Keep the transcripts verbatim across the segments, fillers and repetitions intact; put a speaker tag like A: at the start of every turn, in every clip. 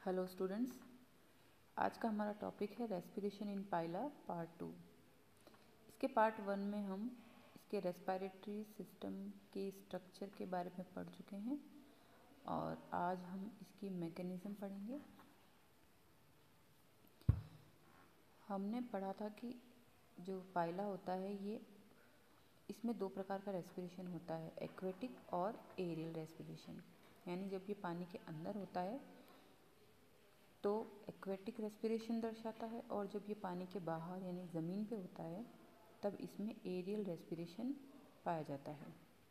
A: Hello students, आज का हमारा टॉपिक है respiration in Pila part two. इसके पार्ट वन में हम इसके रेस्पिरेटरी सिस्टम के स्ट्रक्चर के बारे में पढ़ चुके हैं और आज हम इसकी मैकेनिज्म पढ़ेंगे। हमने पढ़ा था कि जो पाइला होता है ये इसमें दो प्रकार का रेस्पिरेशन होता है, एक्वेटिक और एरियल रेस्पिरेशन। यानी जब ये पानी के अंदर होता है तो एक्वेटिक रेस्पिरेशन दर्शाता है और जब ये पानी के बाहर यानी ज़मीन पे होता है तब इसमें एरियल रेस्पिरेशन पाया जाता है।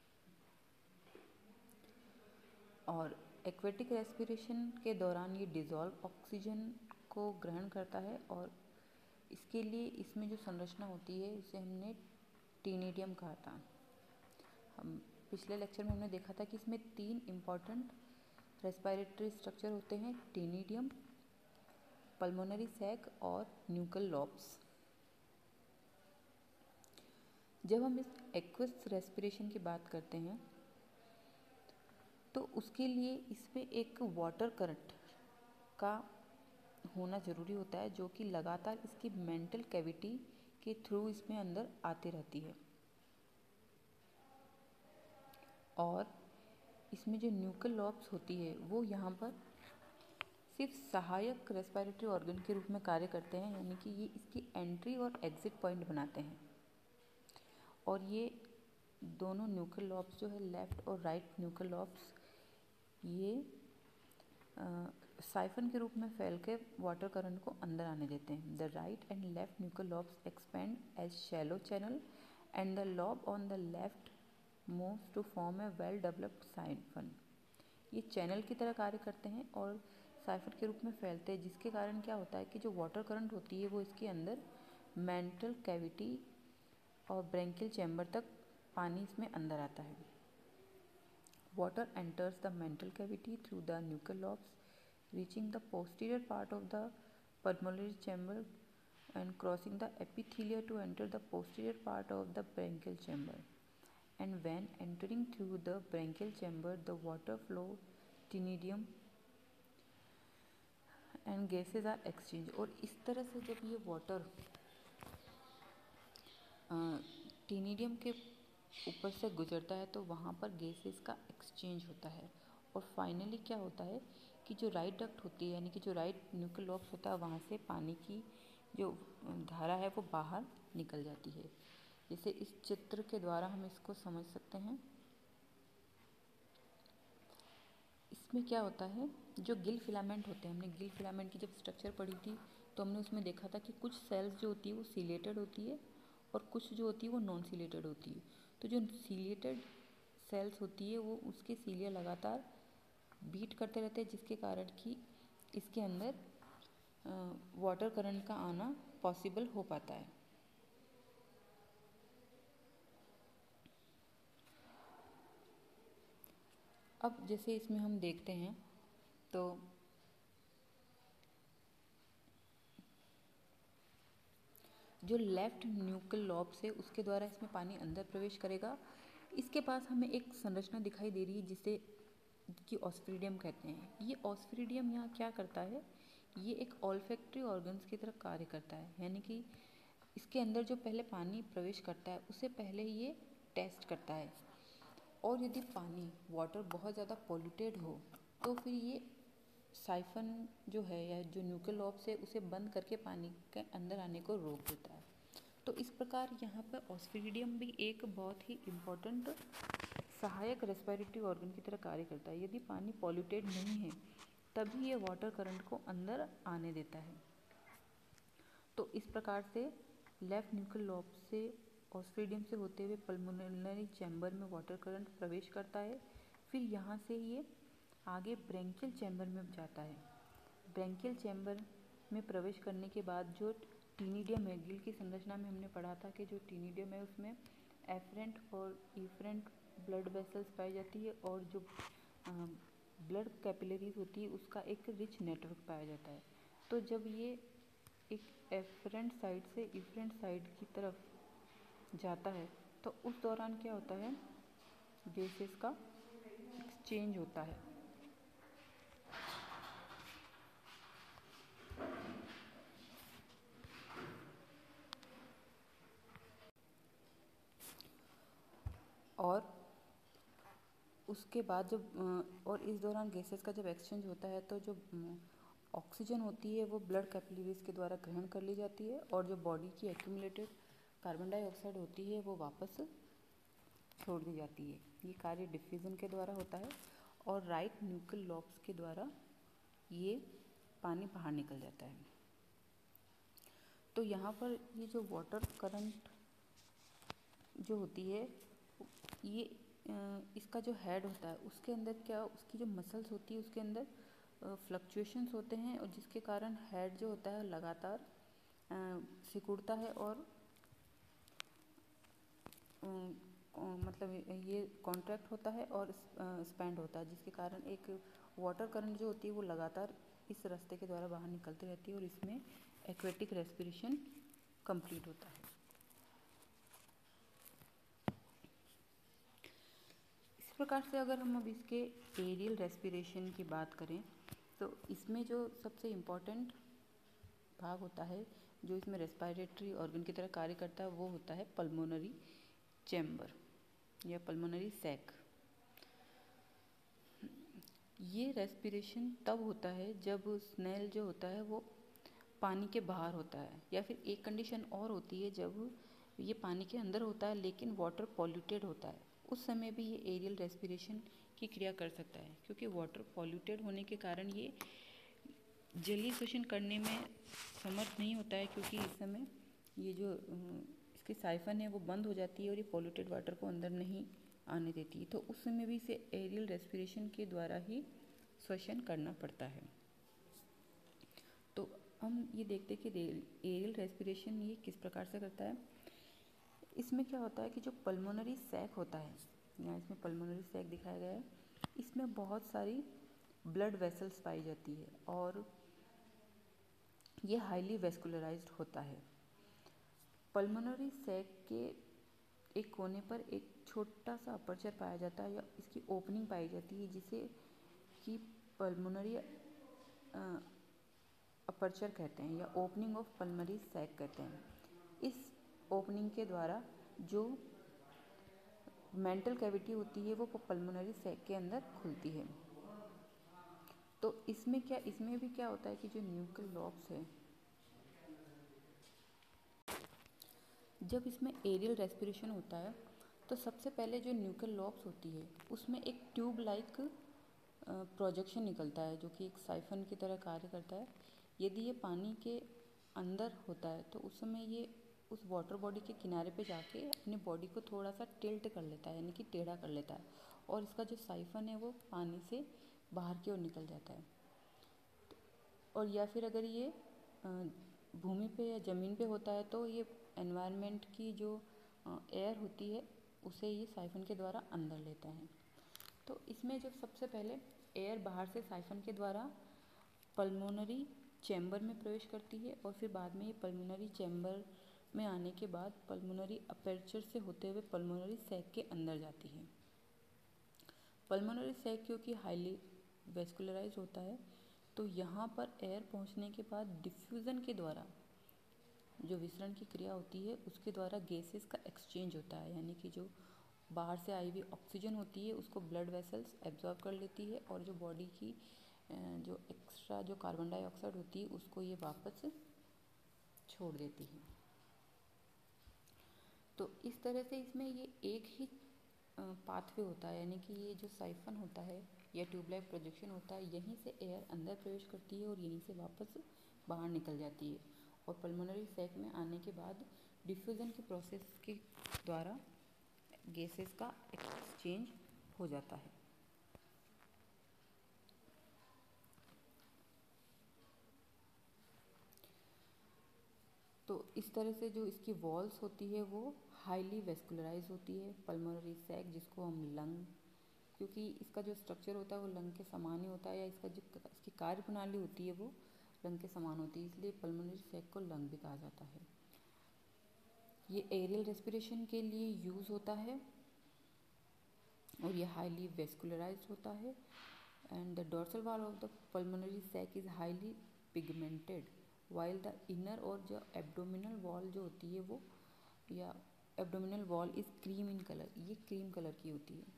A: और एक्वेटिक रेस्पिरेशन के दौरान ये डिज़ोल्व ऑक्सीजन को ग्रहण करता है और इसके लिए इसमें जो संरचना होती है उसे हमने टीनिडियम कहा था। हम पिछले लेक्चर में हमने देखा था कि इसमें तीन इम्पॉर्टेंट रेस्पिरेटरी स्ट्रक्चर होते हैं, टीनिडियम, पल्मोनरी सैक और न्यूकल लॉब्स। जब हम इस एक्वस रेस्पिरेशन की बात करते हैं तो उसके लिए इसमें एक वाटर करंट का होना ज़रूरी होता है जो कि लगातार इसकी मेंटल कैविटी के थ्रू इसमें अंदर आती रहती है। और इसमें जो न्यूकल लॉब्स होती है वो यहाँ पर सिर्फ सहायक रेस्पिरेटरी ऑर्गन के रूप में कार्य करते हैं, यानी कि ये इसकी एंट्री और एग्जिट पॉइंट बनाते हैं। और ये दोनों न्यूकल लॉब्स जो है लेफ़्ट और राइट न्यूकल लॉब्स ये साइफन के रूप में फैल के वाटर करंट को अंदर आने देते हैं। The right and left nuchal lobes expand as shallow channel and the lobe on the left moves to form a well developed siphon. ये चैनल की तरह कार्य करते हैं और साइफन के रूप में फैलते हैं, जिसके कारण क्या होता है कि जो वाटर करंट होती है वो इसके अंदर मेंटल कैविटी और ब्रेंकियल चैम्बर तक पानी इसमें अंदर आता है। Water enters the mantle cavity through the nuchal lobes reaching the posterior part of the pulmonary chamber and crossing the epithelium to enter the posterior part of the bronchial chamber. And when entering through the bronchial chamber, the water flow, ctenidium and gases are exchanged. और इस तरह से जब ये water टीनिडियम के ऊपर से गुजरता है तो वहाँ पर गैसेस का एक्सचेंज होता है और फाइनली क्या होता है कि जो राइट डक्ट होती है यानी कि जो राइट न्यूकल लॉब्स होता है वहाँ से पानी की जो धारा है वो बाहर निकल जाती है। जैसे इस चित्र के द्वारा हम इसको समझ सकते हैं। इसमें क्या होता है, जो गिल फिलामेंट होते हैं, हमने गिल फिलामेंट की जब स्ट्रक्चर पढ़ी थी तो हमने उसमें देखा था कि कुछ सेल्स जो होती है वो सीलेटेड होती है और कुछ जो होती है वो नॉन सीलेटेड होती है। तो जो सीलेटेड सेल्स होती है वो उसके सीलिया लगातार बीट करते रहते हैं, जिसके कारण कि इसके अंदर वाटर करंट का आना पॉसिबल हो पाता है। अब जैसे इसमें हम देखते हैं तो जो लेफ्ट न्यूकल लॉब से उसके द्वारा इसमें पानी अंदर प्रवेश करेगा। इसके पास हमें एक संरचना दिखाई दे रही है जिसे कि ऑस्फिरिडियम कहते हैं। ये ऑस्फिरिडियम यहाँ क्या करता है, ये एक ऑल्फैक्टरी ऑर्गन्स की तरह कार्य करता है, यानी कि इसके अंदर जो पहले पानी प्रवेश करता है उससे पहले ये टेस्ट करता है और यदि पानी वाटर बहुत ज़्यादा पॉल्यूटेड हो तो फिर ये साइफन जो है या जो न्यूकल लॉब से उसे बंद करके पानी के अंदर आने को रोक देता है। तो इस प्रकार यहाँ पर ऑस्फिरिडियम भी एक बहुत ही इम्पोर्टेंट सहायक रेस्पिरेटरी ऑर्गन की तरह कार्य करता है। यदि पानी पॉल्यूटेड नहीं है तभी ये वाटर करंट को अंदर आने देता है। तो इस प्रकार से लेफ्ट न्यूकल लॉब से ऑस्फिरिडियम से होते हुए पल्मोनरी चैम्बर में वाटर करंट प्रवेश करता है। फिर यहाँ से ये आगे ब्रेंकियल चैम्बर में जाता है। ब्रेंकियल चैम्बर में प्रवेश करने के बाद जो टीनिडियम है, गिल की संरचना में हमने पढ़ा था कि जो टीनिडियम है उसमें एफरेंट और इफरेंट ब्लड वेसल्स पाई जाती है और जो ब्लड कैपिलरीज होती है उसका एक रिच नेटवर्क पाया जाता है। तो जब ये एक एफरेंट साइड से इफरेंट साइड की तरफ जाता है तो उस दौरान क्या होता है, गैसेस का एक्सचेंज होता है। और उसके बाद जब और इस दौरान गैसेस का जब एक्सचेंज होता है तो जो ऑक्सीजन होती है वो ब्लड कैपिलरीज के द्वारा ग्रहण कर ली जाती है, और जो बॉडी की एक्यूमुलेटेड कार्बन डाइऑक्साइड होती है वो वापस छोड़ दी जाती है। ये कार्य डिफ्यूज़न के द्वारा होता है और राइट न्यूक्लियर लॉब्स के द्वारा ये पानी बाहर निकल जाता है। तो यहाँ पर ये जो वाटर करंट जो होती है, ये इसका जो हेड होता है उसके अंदर क्या, उसकी जो मसल्स होती है उसके अंदर फ्लक्चुएशंस होते हैं, और जिसके कारण हेड जो होता है लगातार सिकुड़ता है और मतलब ये कॉन्ट्रैक्ट होता है और स्पैंड होता है, जिसके कारण एक वाटर करंट जो होती है वो लगातार इस रास्ते के द्वारा बाहर निकलती रहती है और इसमें एक्वेटिक रेस्पिरेशन कंप्लीट होता है। इस प्रकार से अगर हम अब इसके एरियल रेस्पिरेशन की बात करें तो इसमें जो सबसे इम्पॉर्टेंट भाग होता है जो इसमें रेस्पिरेटरी ऑर्गन की तरह कार्य करता है वो होता है पल्मोनरी चैम्बर या पल्मोनरी सैक। ये रेस्पिरेशन तब होता है जब स्नेल जो होता है वो पानी के बाहर होता है, या फिर एक कंडीशन और होती है जब ये पानी के अंदर होता है लेकिन वाटर पॉल्यूटेड होता है, उस समय भी ये एरियल रेस्पिरेशन की क्रिया कर सकता है, क्योंकि वाटर पॉल्यूटेड होने के कारण ये जलीय श्वसन करने में समर्थ नहीं होता है, क्योंकि इस समय ये जो इसकी साइफन है वो बंद हो जाती है और ये पॉल्यूटेड वाटर को अंदर नहीं आने देती है, तो उस समय भी इसे एरियल रेस्पिरेशन के द्वारा ही श्वसन करना पड़ता है। तो हम ये देखते हैं कि एरियल रेस्पिरेशन ये किस प्रकार से करता है। इसमें क्या होता है कि जो पल्मोनरी सैक होता है, यहाँ इसमें पल्मोनरी सैक दिखाया गया है, इसमें बहुत सारी ब्लड वेसल्स पाई जाती है और ये हाईली वेस्कुलराइज्ड होता है। पल्मोनरी सैक के एक कोने पर एक छोटा सा अपर्चर पाया जाता है या इसकी ओपनिंग पाई जाती है, जिसे कि पल्मोनरी अपर्चर कहते हैं या ओपनिंग ऑफ पल्मोनरी सैक कहते हैं। इस ओपनिंग के द्वारा जो मेंटल कैविटी होती है वो पल्मोनरी सैक के अंदर खुलती है। तो इसमें क्या इसमें भी क्या होता है कि जो न्यूक्लियर लॉब्स है, जब इसमें एरियल रेस्पिरेशन होता है तो सबसे पहले जो न्यूक्लियर लॉब्स होती है उसमें एक ट्यूब लाइक प्रोजेक्शन निकलता है जो कि एक साइफन की तरह कार्य करता है। यदि ये पानी के अंदर होता है तो उस समय ये उस वाटर बॉडी के किनारे पे जाके अपनी बॉडी को थोड़ा सा टिल्ट कर लेता है, यानी कि टेढ़ा कर लेता है, और इसका जो साइफन है वो पानी से बाहर की ओर निकल जाता है। और या फिर अगर ये भूमि पे या ज़मीन पे होता है तो ये एनवायरनमेंट की जो एयर होती है उसे ये साइफन के द्वारा अंदर लेता है। तो इसमें जब सबसे पहले एयर बाहर से साइफन के द्वारा पल्मोनरी चैम्बर में प्रवेश करती है और फिर बाद में ये पल्मोनरी चैम्बर में आने के बाद पल्मोनरी अपर्चर से होते हुए पल्मोनरी सैक के अंदर जाती है। पल्मोनरी सैक क्योंकि हाईली वेस्कुलराइज होता है तो यहाँ पर एयर पहुँचने के बाद डिफ्यूज़न के द्वारा जो विसरण की क्रिया होती है उसके द्वारा गैसेस का एक्सचेंज होता है, यानी कि जो बाहर से आई हुई ऑक्सीजन होती है उसको ब्लड वेसल्स एब्जॉर्ब कर लेती है और जो बॉडी की जो एक्स्ट्रा जो कार्बन डाइऑक्साइड होती है उसको ये वापस छोड़ देती है। तो इस तरह से इसमें ये एक ही पाथवे होता है, यानी कि ये जो साइफन होता है या ट्यूबलाइट प्रोजेक्शन होता है, यहीं से एयर अंदर प्रवेश करती है और यहीं से वापस बाहर निकल जाती है, और पल्मोनरी सैक में आने के बाद डिफ्यूज़न के प्रोसेस के द्वारा गैसेस का एक्सचेंज हो जाता है। तो इस तरह से जो इसकी वॉल्स होती है वो हाईली वेस्कुलराइज होती है। पल्मोनरी सैक जिसको हम लंग, क्योंकि इसका जो स्ट्रक्चर होता है वो लंग के समान ही होता है, या इसका जो इसकी कार्य प्रणाली होती है वो लंग के समान होती है, इसलिए पल्मोनरी सैक को लंग भी कहा जाता है। ये एरियल रेस्पिरेशन के लिए यूज़ होता है और ये हाईली वेस्कुलराइज होता है। And the dorsal wall of the pulmonary sac is highly pigmented while the inner और जो एब्डोमिनल वॉल जो होती है वो या abdominal wall is cream in colour, ये क्रीम कलर की होती है।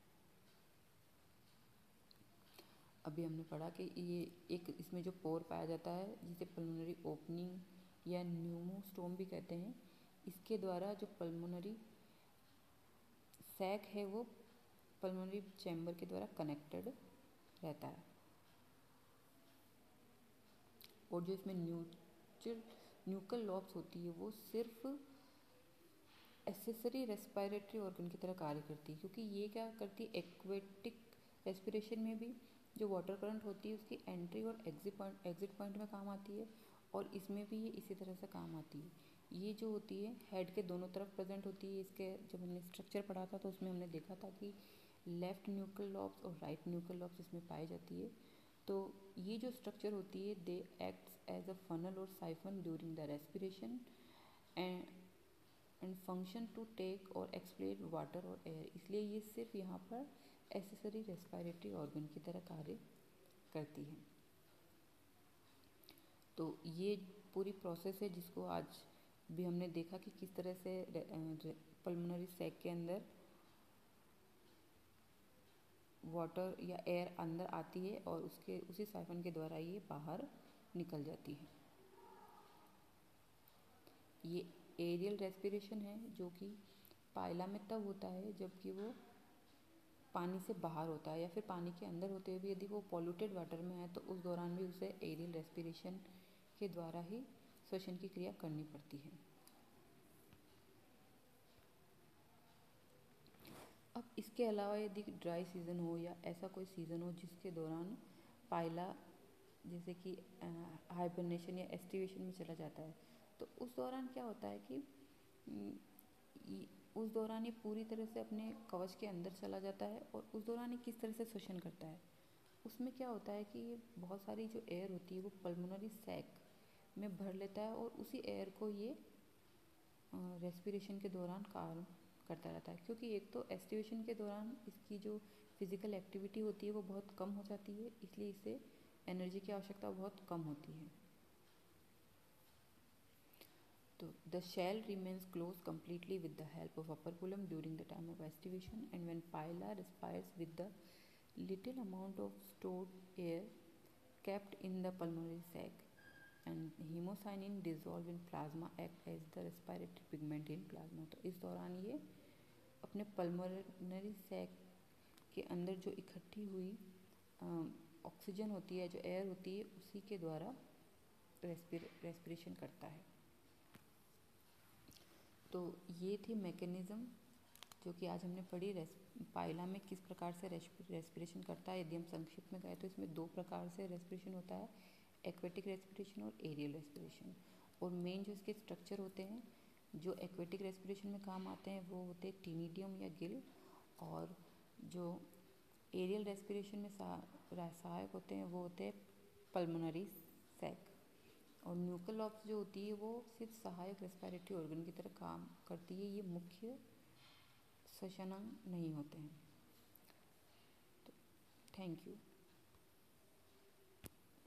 A: अभी हमने पढ़ा कि ये एक इसमें जो पोर पाया जाता है जिसे पल्मोनरी ओपनिंग या न्यूमोस्टोम भी कहते हैं, इसके द्वारा जो पल्मोनरी सैक है वो पल्मोनरी चैम्बर के द्वारा कनेक्टेड रहता है। और जो इसमें न्यूचर न्यूकल लॉब्स होती है वो सिर्फ एसेसरी रेस्पिरेटरी ऑर्गन की तरह कार्य करती है, क्योंकि ये क्या करती है, एक्वेटिक रेस्पिरेशन में भी जो वाटर करंट होती है उसकी एंट्री और एग्जिट पॉइंट एग्जिट पॉइंट में काम आती है, और इसमें भी ये इसी तरह से काम आती है। ये जो होती है हेड के दोनों तरफ प्रेजेंट होती है। इसके जब हमने स्ट्रक्चर पढ़ा था तो उसमें हमने देखा था कि लेफ्ट न्यूक्ल लॉब्स और राइट न्यूक्ल लॉब्स इसमें पाई जाती है। तो ये जो स्ट्रक्चर होती है they acts as a funnel और siphon during the respiration and and function to take और एक्सप्लेन वाटर और एयर, इसलिए ये सिर्फ यहाँ पर एसेसरी रेस्पिरेटरी ऑर्गन की तरह कार्य करती है। तो ये पूरी प्रोसेस है जिसको आज भी हमने देखा कि किस तरह से पल्मोनरी सैक के अंदर वाटर या एयर अंदर आती है और उसके उसी साइफन के द्वारा ये बाहर निकल जाती है। ये एरियल रेस्पिरेशन है जो कि पायला में तब होता है जबकि वो पानी से बाहर होता है, या फिर पानी के अंदर होते हुए भी यदि वो पॉल्यूटेड वाटर में है तो उस दौरान भी उसे एरियल रेस्पिरेशन के द्वारा ही श्वसन की क्रिया करनी पड़ती है। अब इसके अलावा यदि ड्राई सीज़न हो या ऐसा कोई सीज़न हो जिसके दौरान पायला जैसे कि हाइबरनेशन या एस्टिवेशन में चला जाता है, तो उस दौरान क्या होता है कि उस दौरान ये पूरी तरह से अपने कवच के अंदर चला जाता है। और उस दौरान ये किस तरह से श्वसन करता है, उसमें क्या होता है कि ये बहुत सारी जो एयर होती है वो पल्मोनरी सैक में भर लेता है और उसी एयर को ये रेस्पिरेशन के दौरान काम करता रहता है। क्योंकि एक तो एस्टिवेशन के दौरान इसकी जो फिजिकल एक्टिविटी होती है वो बहुत कम हो जाती है, इसलिए इसे एनर्जी की आवश्यकता बहुत कम होती है। तो the shell remains closed completely with the help of operculum during the time of estivation, and when phyla respires with the little amount of stored air kept in the pulmonary sac, and hemocyanin dissolved in plasma act as the respiratory pigment in plasma। तो इस दौरान ये अपने pulmonary sac के अंदर जो इकट्ठी हुई ऑक्सीजन होती है, जो एयर होती है, उसी के द्वारा रेस्पिर रेस्पिरेशन करता है। तो ये थी मैकेनिज़्म जो कि आज हमने पढ़ी, पायला में किस प्रकार से रेस्पिरेशन करता है। यदि हम संक्षिप्त में कहें तो इसमें दो प्रकार से रेस्पिरेशन होता है, एक्वेटिक रेस्पिरेशन और एरियल रेस्पिरेशन। और मेन जो इसके स्ट्रक्चर होते हैं जो एक्वेटिक रेस्पिरेशन में काम आते हैं वो होते हैं टीनिडियम या गिल, और जो एरियल रेस्पिरेशन में सहायक होते हैं वो होते हैं पल्मोनरी सैक। और न्यूक्ल लॉब्स जो होती है वो सिर्फ सहायक रेस्पिरेटरी ऑर्गन की तरह काम करती है, ये मुख्य श्वसनांग नहीं होते हैं। तो थैंक यू।